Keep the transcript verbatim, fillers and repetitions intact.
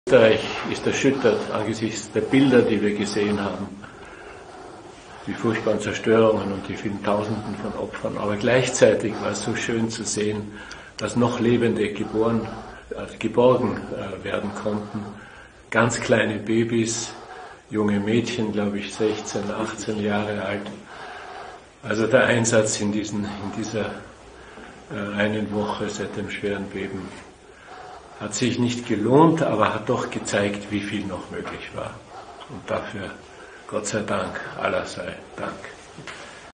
Österreich ist erschüttert angesichts der Bilder, die wir gesehen haben, die furchtbaren Zerstörungen und die vielen Tausenden von Opfern. Aber gleichzeitig war es so schön zu sehen, dass noch Lebende geboren, also geborgen äh, werden konnten. Ganz kleine Babys, junge Mädchen, glaube ich, sechzehn, achtzehn Jahre alt. Also der Einsatz in, diesen, in dieser äh, einen Woche seit dem schweren Beben hat sich nicht gelohnt, aber hat doch gezeigt, wie viel noch möglich war. Und dafür, Gott sei Dank, Allah sei Dank.